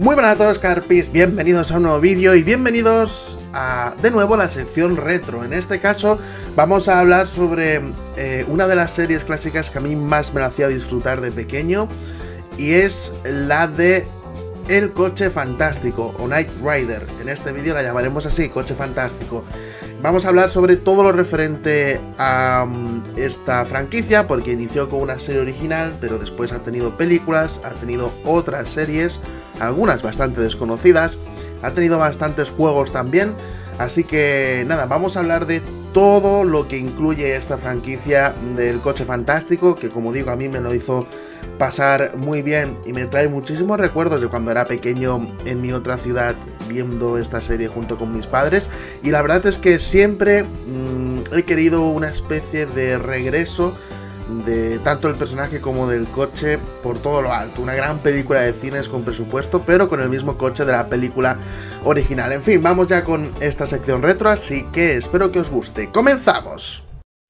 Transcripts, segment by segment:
Muy buenas a todos, Carpis, bienvenidos a un nuevo vídeo y bienvenidos a, de nuevo, a la sección retro. En este caso vamos a hablar sobre una de las series clásicas que a mí más me hacía disfrutar de pequeño, y es la de El Coche Fantástico o Knight Rider. En este vídeo la llamaremos así, Coche Fantástico. Vamos a hablar sobre todo lo referente a esta franquicia, porque inició con una serie original, pero después ha tenido películas, ha tenido otras series, algunas bastante desconocidas, ha tenido bastantes juegos también, así que nada, vamos a hablar de todo lo que incluye esta franquicia del Coche Fantástico, que como digo, a mí me lo hizo pasar muy bien y me trae muchísimos recuerdos de cuando era pequeño en mi otra ciudad viendo esta serie junto con mis padres, y la verdad es que siempre he querido una especie de regreso de tanto el personaje como del coche por todo lo alto. Una gran película de cines con presupuesto, pero con el mismo coche de la película original. En fin, vamos ya con esta sección retro, así que espero que os guste. ¡Comenzamos!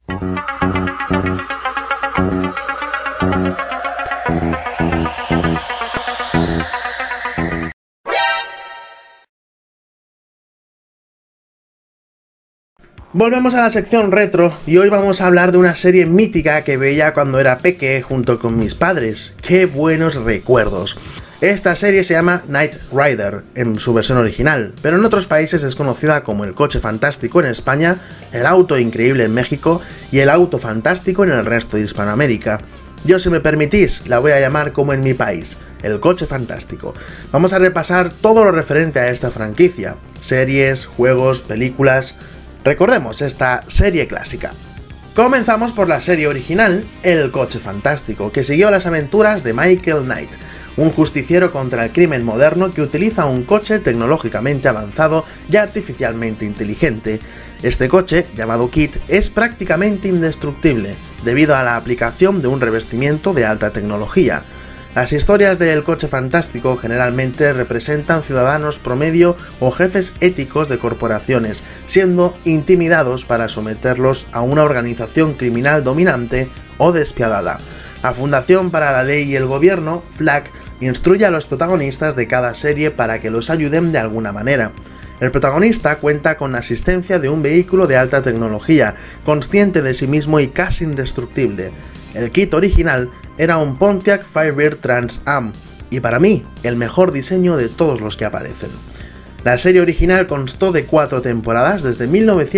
Volvemos a la sección retro y hoy vamos a hablar de una serie mítica que veía cuando era peque junto con mis padres. ¡Qué buenos recuerdos! Esta serie se llama Knight Rider en su versión original, pero en otros países es conocida como El Coche Fantástico en España, El Auto Increíble en México y El Auto Fantástico en el resto de Hispanoamérica. Yo, si me permitís, la voy a llamar como en mi país, El Coche Fantástico. Vamos a repasar todo lo referente a esta franquicia: series, juegos, películas. Recordemos esta serie clásica. Comenzamos por la serie original, El Coche Fantástico, que siguió las aventuras de Michael Knight, un justiciero contra el crimen moderno que utiliza un coche tecnológicamente avanzado y artificialmente inteligente. Este coche, llamado KITT, es prácticamente indestructible, debido a la aplicación de un revestimiento de alta tecnología. Las historias del Coche Fantástico generalmente representan ciudadanos promedio o jefes éticos de corporaciones, siendo intimidados para someterlos a una organización criminal dominante o despiadada. La Fundación para la Ley y el Gobierno, FLAG, instruye a los protagonistas de cada serie para que los ayuden de alguna manera. El protagonista cuenta con la asistencia de un vehículo de alta tecnología, consciente de sí mismo y casi indestructible. El KITT original era un Pontiac Firebird Trans Am, y para mí, el mejor diseño de todos los que aparecen. La serie original constó de 4 temporadas desde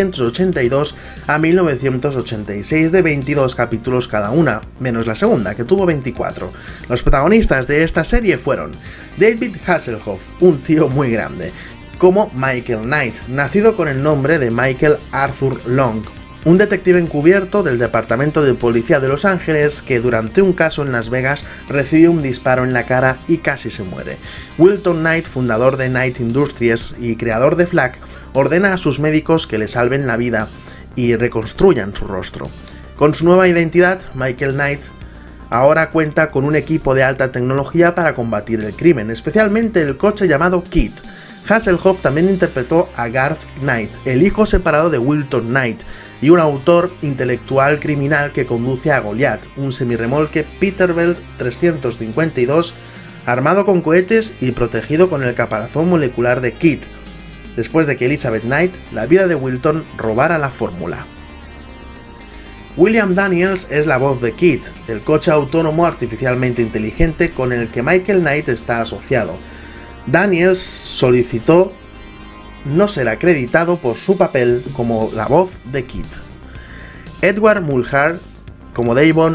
1982 a 1986 de 22 capítulos cada una, menos la segunda, que tuvo 24. Los protagonistas de esta serie fueron David Hasselhoff, un tío muy grande, como Michael Knight, nacido con el nombre de Michael Arthur Long, un detective encubierto del Departamento de Policía de Los Ángeles que durante un caso en Las Vegas recibe un disparo en la cara y casi se muere. Wilton Knight, fundador de Knight Industries y creador de FLAG, ordena a sus médicos que le salven la vida y reconstruyan su rostro. Con su nueva identidad, Michael Knight ahora cuenta con un equipo de alta tecnología para combatir el crimen, especialmente el coche llamado KITT. Hasselhoff también interpretó a Garth Knight, el hijo separado de Wilton Knight, y un autor intelectual criminal que conduce a Goliath, un semirremolque Peterbilt 352, armado con cohetes y protegido con el caparazón molecular de KITT, después de que Elizabeth Knight, la viuda de Wilton, robara la fórmula. William Daniels es la voz de KITT, el coche autónomo artificialmente inteligente con el que Michael Knight está asociado. Daniels solicitó no ser acreditado por su papel como la voz de KITT. Edward Mulhern como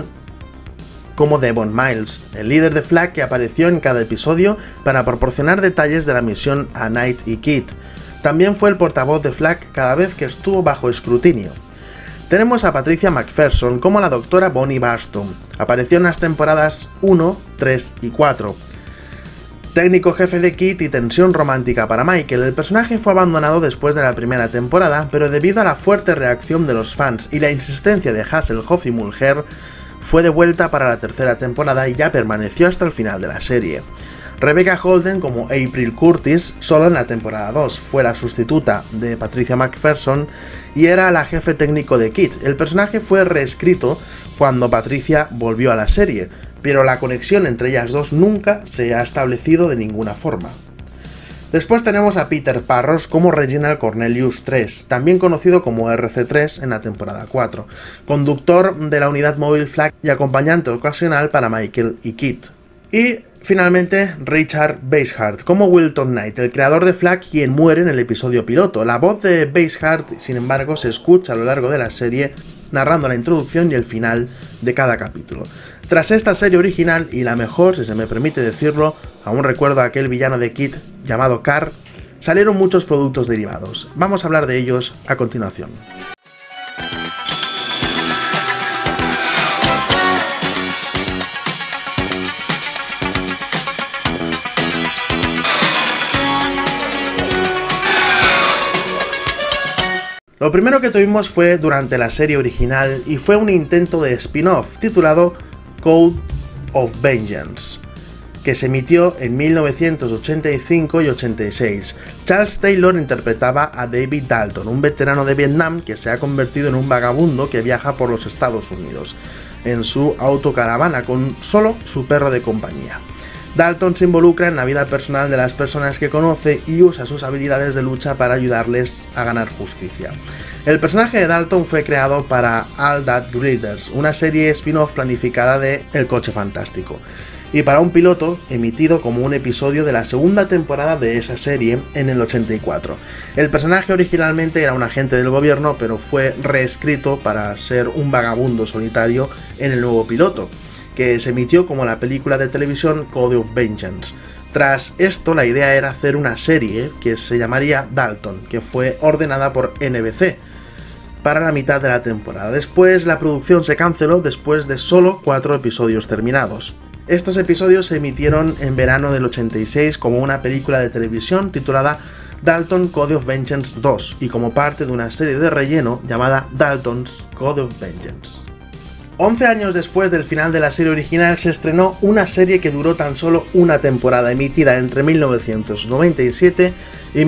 Devon Miles, el líder de FLAG que apareció en cada episodio para proporcionar detalles de la misión a Knight y KITT. También fue el portavoz de FLAG cada vez que estuvo bajo escrutinio. Tenemos a Patricia McPherson como la doctora Bonnie Barston. Apareció en las temporadas 1, 3 y 4. Técnico jefe de KITT y tensión romántica para Michael, el personaje fue abandonado después de la primera temporada, pero debido a la fuerte reacción de los fans y la insistencia de Hasselhoff y Mulhern, fue de vuelta para la tercera temporada y ya permaneció hasta el final de la serie. Rebecca Holden como April Curtis solo en la temporada 2, fue la sustituta de Patricia McPherson y era la jefe técnico de KITT. El personaje fue reescrito cuando Patricia volvió a la serie, pero la conexión entre ellas dos nunca se ha establecido de ninguna forma. Después tenemos a Peter Parros como Reginald Cornelius 3, también conocido como RC3 en la temporada 4, conductor de la unidad móvil Flag y acompañante ocasional para Michael y Kit. Y finalmente Richard Basehart como Wilton Knight, el creador de Flag, quien muere en el episodio piloto. La voz de Basehart, sin embargo, se escucha a lo largo de la serie narrando la introducción y el final de cada capítulo. Tras esta serie original, y la mejor, si se me permite decirlo, aún recuerdo a aquel villano de Kit llamado Carr, salieron muchos productos derivados. Vamos a hablar de ellos a continuación. Lo primero que tuvimos fue durante la serie original y fue un intento de spin-off titulado Code of Vengeance, que se emitió en 1985 y 86. Charles Taylor interpretaba a David Dalton, un veterano de Vietnam que se ha convertido en un vagabundo que viaja por los Estados Unidos en su autocaravana con solo su perro de compañía. Dalton se involucra en la vida personal de las personas que conoce y usa sus habilidades de lucha para ayudarles a ganar justicia. El personaje de Dalton fue creado para All That Glitters, una serie spin-off planificada de El Coche Fantástico, y para un piloto emitido como un episodio de la segunda temporada de esa serie en el 84. El personaje originalmente era un agente del gobierno, pero fue reescrito para ser un vagabundo solitario en el nuevo piloto, que se emitió como la película de televisión Code of Vengeance. Tras esto, la idea era hacer una serie que se llamaría Dalton, que fue ordenada por NBC para la mitad de la temporada. Después, la producción se canceló después de solo 4 episodios terminados. Estos episodios se emitieron en verano del 86 como una película de televisión titulada Dalton Code of Vengeance 2 y como parte de una serie de relleno llamada Dalton's Code of Vengeance. 11 años después del final de la serie original se estrenó una serie que duró tan solo una temporada, emitida entre 1997 y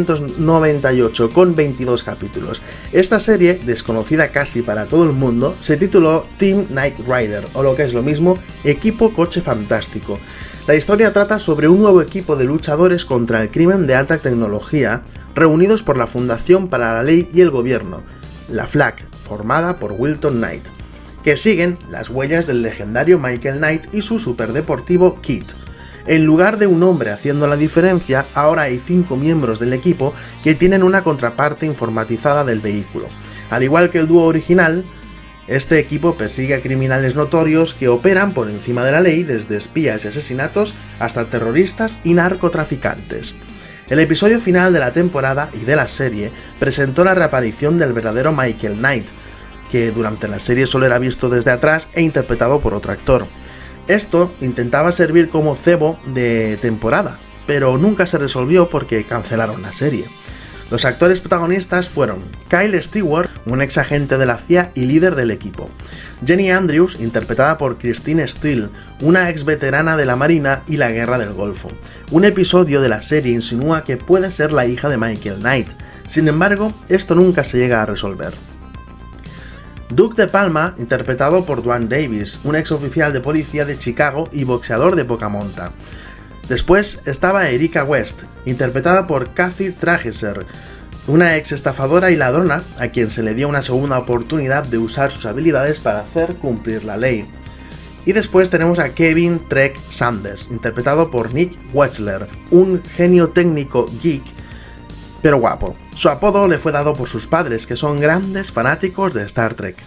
1998, con 22 capítulos. Esta serie, desconocida casi para todo el mundo, se tituló Team Knight Rider, o lo que es lo mismo, Equipo Coche Fantástico. La historia trata sobre un nuevo equipo de luchadores contra el crimen de alta tecnología, reunidos por la Fundación para la Ley y el Gobierno, la FLAG, formada por Wilton Knight, que siguen las huellas del legendario Michael Knight y su superdeportivo Kit. En lugar de un hombre haciendo la diferencia, ahora hay 5 miembros del equipo que tienen una contraparte informatizada del vehículo. Al igual que el dúo original, este equipo persigue a criminales notorios que operan por encima de la ley, desde espías y asesinatos hasta terroristas y narcotraficantes. El episodio final de la temporada y de la serie presentó la reaparición del verdadero Michael Knight, que durante la serie solo era visto desde atrás e interpretado por otro actor. Esto intentaba servir como cebo de temporada, pero nunca se resolvió porque cancelaron la serie. Los actores protagonistas fueron Kyle Stewart, un ex agente de la CIA y líder del equipo; Jenny Andrews, interpretada por Christine Steele, una ex veterana de la Marina y la Guerra del Golfo. Un episodio de la serie insinúa que puede ser la hija de Michael Knight, sin embargo, esto nunca se llega a resolver. Duke de Palma, interpretado por Dwayne Davis, un ex oficial de policía de Chicago y boxeador de poca monta. Después estaba Erika West, interpretada por Kathy Trageser, una ex estafadora y ladrona a quien se le dio una segunda oportunidad de usar sus habilidades para hacer cumplir la ley. Y después tenemos a Kevin Trek Sanders, interpretado por Nick Wechsler, un genio técnico geek pero guapo. Su apodo le fue dado por sus padres, que son grandes fanáticos de Star Trek.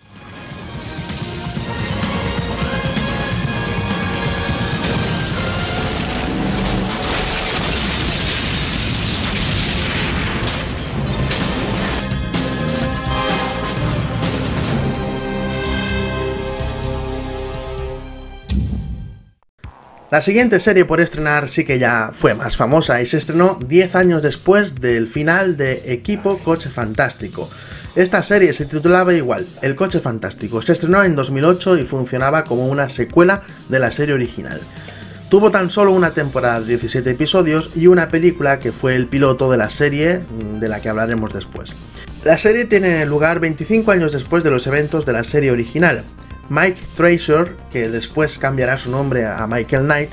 La siguiente serie por estrenar sí que ya fue más famosa y se estrenó 10 años después del final de Equipo Coche Fantástico. Esta serie se titulaba igual, El Coche Fantástico. Se estrenó en 2008 y funcionaba como una secuela de la serie original. Tuvo tan solo una temporada de 17 episodios y una película que fue el piloto de la serie, de la que hablaremos después. La serie tiene lugar 25 años después de los eventos de la serie original. Mike Tracer, que después cambiará su nombre a Michael Knight,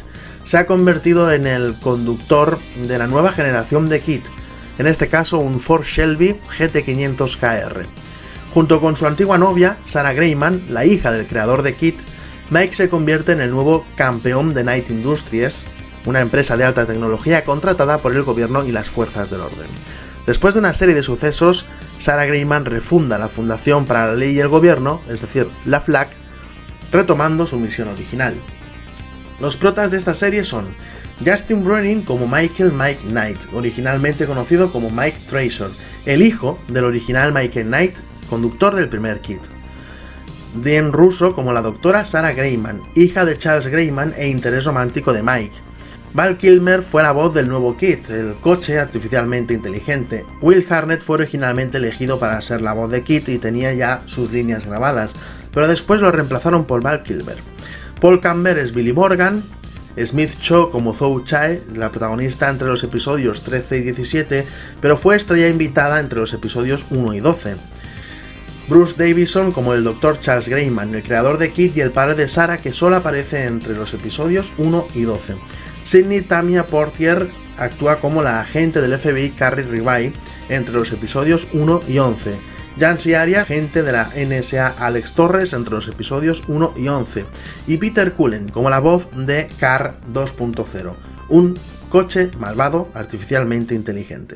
se ha convertido en el conductor de la nueva generación de KITT, en este caso un Ford Shelby GT500KR. Junto con su antigua novia, Sarah Greyman, la hija del creador de KITT, Mike se convierte en el nuevo campeón de Knight Industries, una empresa de alta tecnología contratada por el gobierno y las fuerzas del orden. Después de una serie de sucesos, Sarah Greyman refunda la Fundación para la Ley y el Gobierno, es decir, la FLAG, retomando su misión original. Los protas de esta serie son Justin Bruening como Michael Mike Knight, originalmente conocido como Mike Tracer, el hijo del original Michael Knight, conductor del primer KITT. Dean Russo como la doctora Sarah Greyman, hija de Charles Greyman e interés romántico de Mike. Val Kilmer fue la voz del nuevo KITT, el coche artificialmente inteligente. Will Harnett fue originalmente elegido para ser la voz de KITT y tenía ya sus líneas grabadas, pero después lo reemplazaron por Val Kilmer. Paul Campbell es Billy Morgan, Smith Cho como Zhou Chae, la protagonista entre los episodios 13 y 17, pero fue estrella invitada entre los episodios 1 y 12. Bruce Davison como el Dr. Charles Greyman, el creador de KITT y el padre de Sarah, que solo aparece entre los episodios 1 y 12. Sidney Tamia Portier actúa como la agente del FBI Carrie Ribay entre los episodios 1 y 11. Jancy Aria, agente de la NSA Alex Torres entre los episodios 1 y 11. Y Peter Cullen como la voz de Car 2.0, un coche malvado artificialmente inteligente.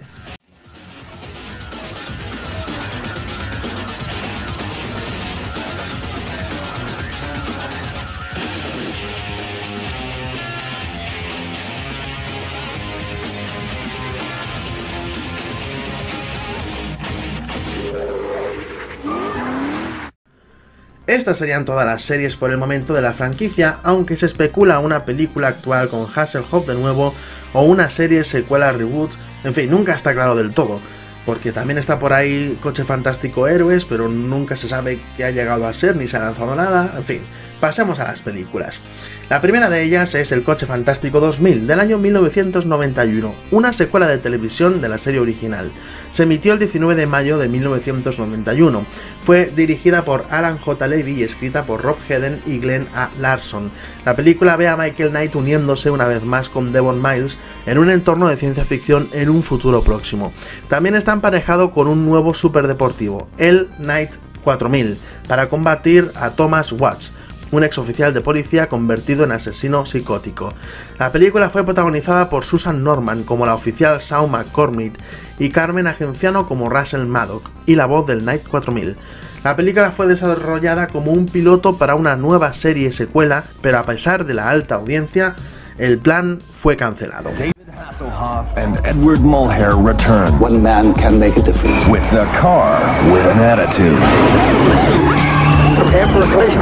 Estas serían todas las series por el momento de la franquicia, aunque se especula una película actual con Hasselhoff de nuevo o una serie secuela reboot, en fin, nunca está claro del todo, porque también está por ahí Coche Fantástico Héroes, pero nunca se sabe qué ha llegado a ser ni se ha lanzado nada, en fin. Pasemos a las películas. La primera de ellas es El Coche Fantástico 2000, del año 1991, una secuela de televisión de la serie original. Se emitió el 19 de mayo de 1991. Fue dirigida por Alan J. Levy y escrita por Rob Hedden y Glenn A. Larson. La película ve a Michael Knight uniéndose una vez más con Devon Miles en un entorno de ciencia ficción en un futuro próximo. También está emparejado con un nuevo superdeportivo, el Knight 4000, para combatir a Thomas Watts, un exoficial de policía convertido en asesino psicótico. La película fue protagonizada por Susan Norman como la oficial Shawn McCormick y Carmen Agenciano como Russell Maddock y la voz del Knight 4000. La película fue desarrollada como un piloto para una nueva serie secuela, pero a pesar de la alta audiencia, el plan fue cancelado. Hasselhoff and Edward Mulhare return. One man can make a difference. With a car with an attitude. Prepare for a collision.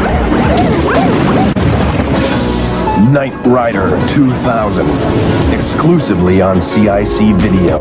Knight Rider 2000. Exclusively on CIC Video.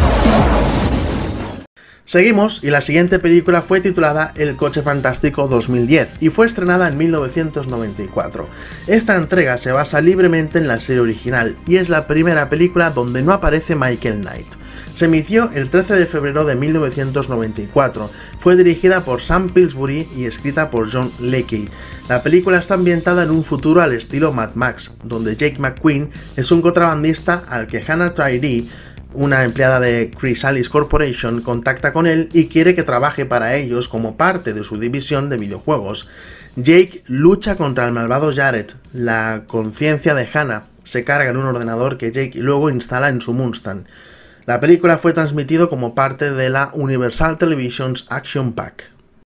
Seguimos, y la siguiente película fue titulada El Coche Fantástico 2010 y fue estrenada en 1994. Esta entrega se basa libremente en la serie original y es la primera película donde no aparece Michael Knight. Se emitió el 13 de febrero de 1994, fue dirigida por Sam Pillsbury y escrita por John Leckie. La película está ambientada en un futuro al estilo Mad Max, donde Jake McQueen es un contrabandista al que Hannah Tyree, una empleada de Chrysalis Corporation, contacta con él y quiere que trabaje para ellos como parte de su división de videojuegos. Jake lucha contra el malvado Jared. La conciencia de Hannah se carga en un ordenador que Jake luego instala en su Mustang. La película fue transmitida como parte de la Universal Television's Action Pack.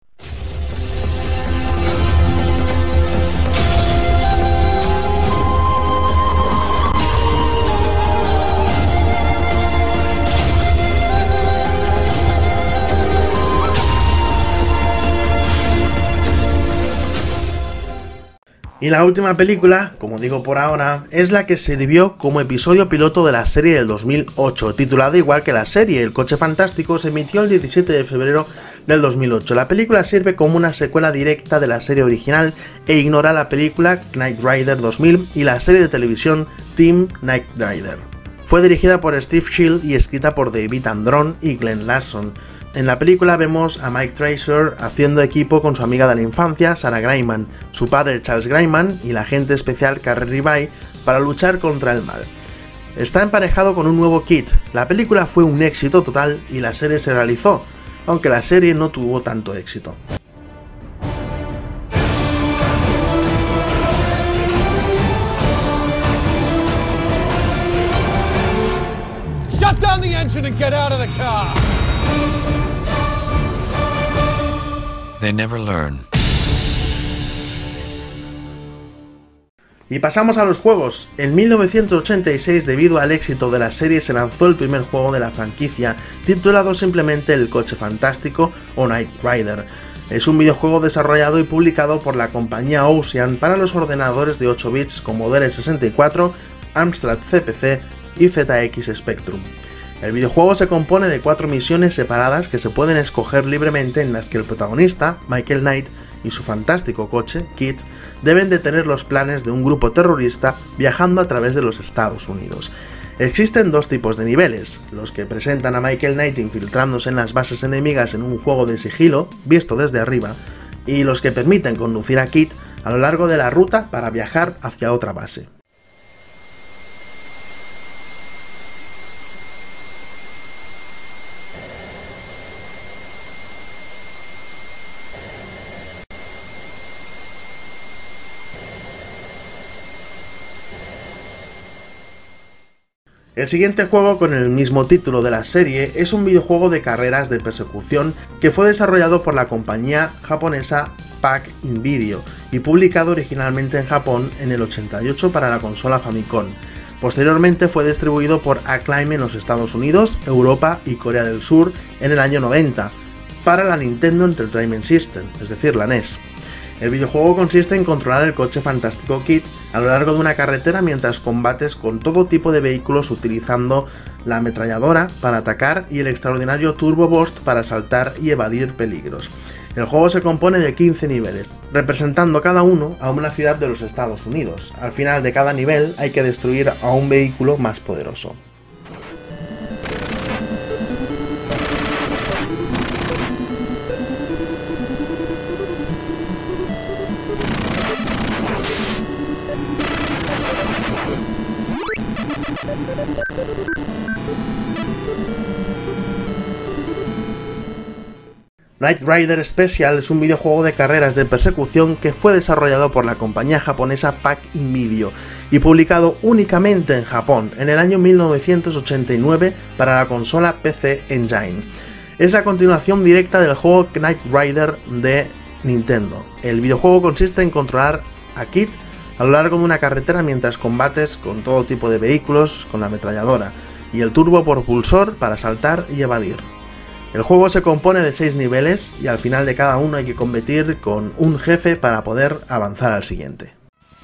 Y la última película, como digo por ahora, es la que sirvió como episodio piloto de la serie del 2008, titulada igual que la serie. El Coche Fantástico se emitió el 17 de febrero del 2008. La película sirve como una secuela directa de la serie original e ignora la película Knight Rider 2000 y la serie de televisión Team Knight Rider. Fue dirigida por Steve Shield y escrita por David Andron y Glenn Larson. En la película vemos a Mike Tracer haciendo equipo con su amiga de la infancia, Sarah Greyman, su padre Charles Greyman y la agente especial Carrie Ribay para luchar contra el mal. Está emparejado con un nuevo KITT. La película fue un éxito total y la serie se realizó, aunque la serie no tuvo tanto éxito. Shut down the engine and get out of the car. They never learn. Y pasamos a los juegos. En 1986, debido al éxito de la serie, se lanzó el primer juego de la franquicia, titulado simplemente El Coche Fantástico o Knight Rider. Es un videojuego desarrollado y publicado por la compañía Ocean para los ordenadores de 8 bits Commodore 64, Amstrad CPC y ZX Spectrum. El videojuego se compone de 4 misiones separadas que se pueden escoger libremente, en las que el protagonista, Michael Knight, y su fantástico coche, KITT, deben detener los planes de un grupo terrorista viajando a través de los Estados Unidos. Existen dos tipos de niveles: los que presentan a Michael Knight infiltrándose en las bases enemigas en un juego de sigilo, visto desde arriba, y los que permiten conducir a KITT a lo largo de la ruta para viajar hacia otra base. El siguiente juego, con el mismo título de la serie, es un videojuego de carreras de persecución que fue desarrollado por la compañía japonesa Pac-In-Video y publicado originalmente en Japón en el 88 para la consola Famicom. Posteriormente fue distribuido por Acclaim en los Estados Unidos, Europa y Corea del Sur en el año 90 para la Nintendo Entertainment System, es decir, la NES. El videojuego consiste en controlar el coche fantástico KITT a lo largo de una carretera mientras combates con todo tipo de vehículos utilizando la ametralladora para atacar y el extraordinario Turbo Burst para saltar y evadir peligros. El juego se compone de 15 niveles, representando cada uno a una ciudad de los Estados Unidos. Al final de cada nivel hay que destruir a un vehículo más poderoso. Knight Rider Special es un videojuego de carreras de persecución que fue desarrollado por la compañía japonesa Pac-In-Video y publicado únicamente en Japón en el año 1989 para la consola PC Engine. Es la continuación directa del juego Knight Rider de Nintendo. El videojuego consiste en controlar a KITT a lo largo de una carretera mientras combates con todo tipo de vehículos con la ametralladora y el turbo propulsor para saltar y evadir. El juego se compone de 6 niveles y al final de cada uno hay que combatir con un jefe para poder avanzar al siguiente.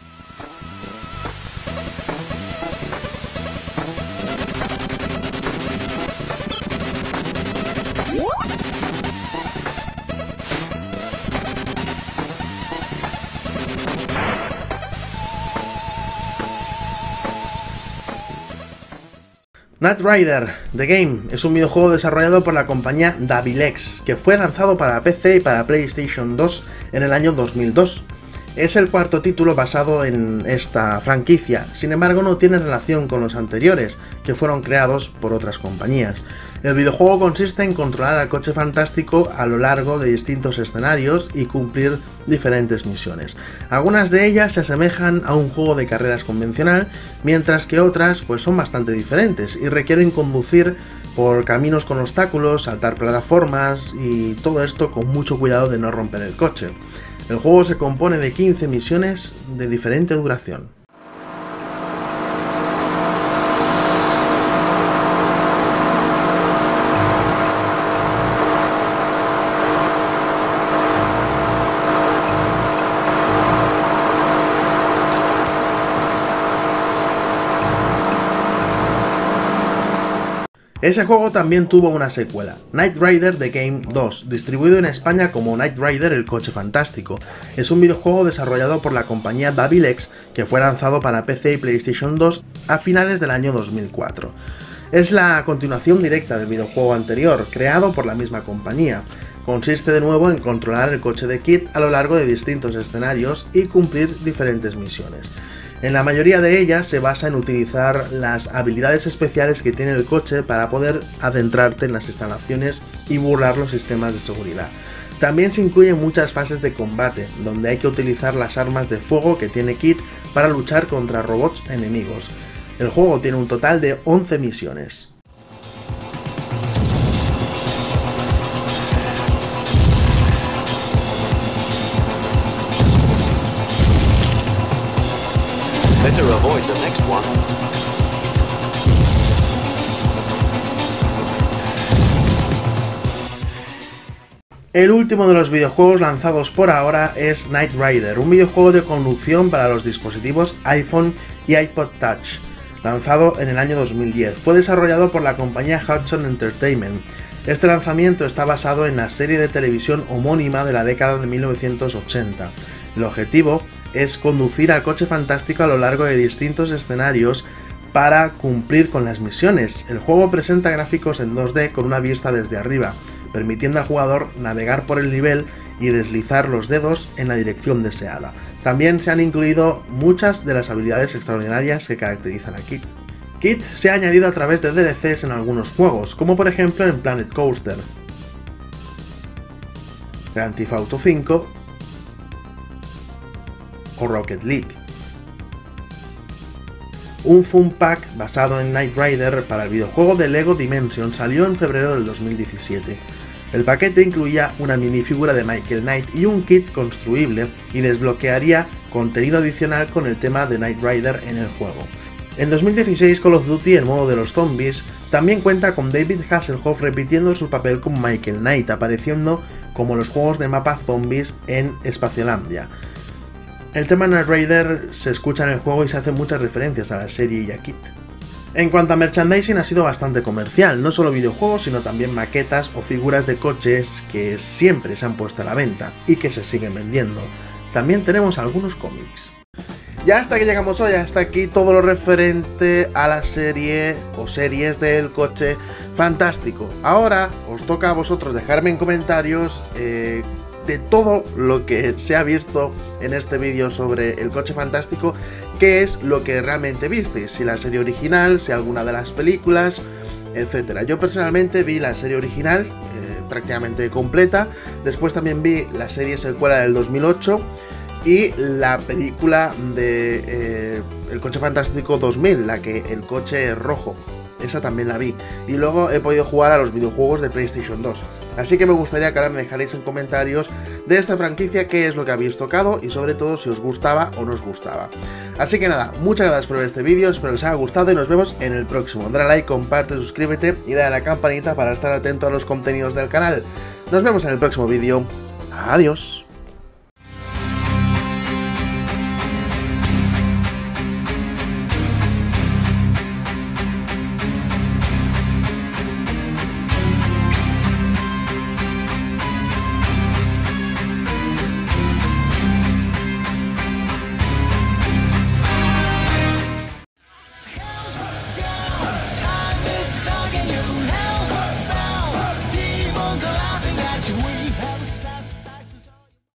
Knight Rider The Game es un videojuego desarrollado por la compañía Davilex, que fue lanzado para PC y para PlayStation 2 en el año 2002. Es el cuarto título basado en esta franquicia, sin embargo no tiene relación con los anteriores, que fueron creados por otras compañías. El videojuego consiste en controlar al coche fantástico a lo largo de distintos escenarios y cumplir diferentes misiones. Algunas de ellas se asemejan a un juego de carreras convencional, mientras que otras pues son bastante diferentes y requieren conducir por caminos con obstáculos, saltar plataformas y todo esto con mucho cuidado de no romper el coche. El juego se compone de 15 misiones de diferente duración. Ese juego también tuvo una secuela, Knight Rider The Game 2, distribuido en España como Knight Rider El Coche Fantástico. Es un videojuego desarrollado por la compañía Davilex que fue lanzado para PC y PlayStation 2 a finales del año 2004. Es la continuación directa del videojuego anterior, creado por la misma compañía. Consiste de nuevo en controlar el coche de KITT a lo largo de distintos escenarios y cumplir diferentes misiones. En la mayoría de ellas se basa en utilizar las habilidades especiales que tiene el coche para poder adentrarte en las instalaciones y burlar los sistemas de seguridad. También se incluyen muchas fases de combate, donde hay que utilizar las armas de fuego que tiene Kit para luchar contra robots enemigos. El juego tiene un total de 11 misiones. Better avoid the next one. El último de los videojuegos lanzados por ahora es Knight Rider, un videojuego de conducción para los dispositivos iPhone y iPod Touch, lanzado en el año 2010. Fue desarrollado por la compañía Hudson Entertainment. Este lanzamiento está basado en la serie de televisión homónima de la década de 1980. El objetivo es conducir al coche fantástico a lo largo de distintos escenarios para cumplir con las misiones. El juego presenta gráficos en 2D con una vista desde arriba, permitiendo al jugador navegar por el nivel y deslizar los dedos en la dirección deseada. También se han incluido muchas de las habilidades extraordinarias que caracterizan a Kit. Kit se ha añadido a través de DLCs en algunos juegos, como por ejemplo en Planet Coaster, Grand Theft Auto 5 o Rocket League. Un Fun Pack basado en Knight Rider para el videojuego de LEGO Dimension salió en febrero del 2017. El paquete incluía una minifigura de Michael Knight y un kit construible y desbloquearía contenido adicional con el tema de Knight Rider en el juego. En 2016 Call of Duty, el modo de los zombies, también cuenta con David Hasselhoff repitiendo su papel como Michael Knight, apareciendo como los juegos de mapa zombies en Spaciolandia. El tema Knight Rider se escucha en el juego y se hacen muchas referencias a la serie y a Kit. En cuanto a merchandising, ha sido bastante comercial, no solo videojuegos sino también maquetas o figuras de coches que siempre se han puesto a la venta y que se siguen vendiendo. También tenemos algunos cómics. Ya hasta que llegamos hoy, hasta aquí todo lo referente a la serie o series del coche fantástico. Ahora os toca a vosotros dejarme en comentarios de todo lo que se ha visto en este vídeo sobre el coche fantástico, qué es lo que realmente visteis, si la serie original, si alguna de las películas, etcétera. Yo personalmente vi la serie original prácticamente completa, después también vi la serie secuela del 2008 y la película de El Coche Fantástico 2000, la que el coche es rojo. Esa también la vi. Y luego he podido jugar a los videojuegos de PlayStation 2. Así que me gustaría que ahora me dejarais en comentarios de esta franquicia qué es lo que habéis tocado y sobre todo si os gustaba o no os gustaba. Así que nada, muchas gracias por ver este vídeo, espero que os haya gustado y nos vemos en el próximo. Dale a like, comparte, suscríbete y dale a la campanita para estar atento a los contenidos del canal. Nos vemos en el próximo vídeo. Adiós.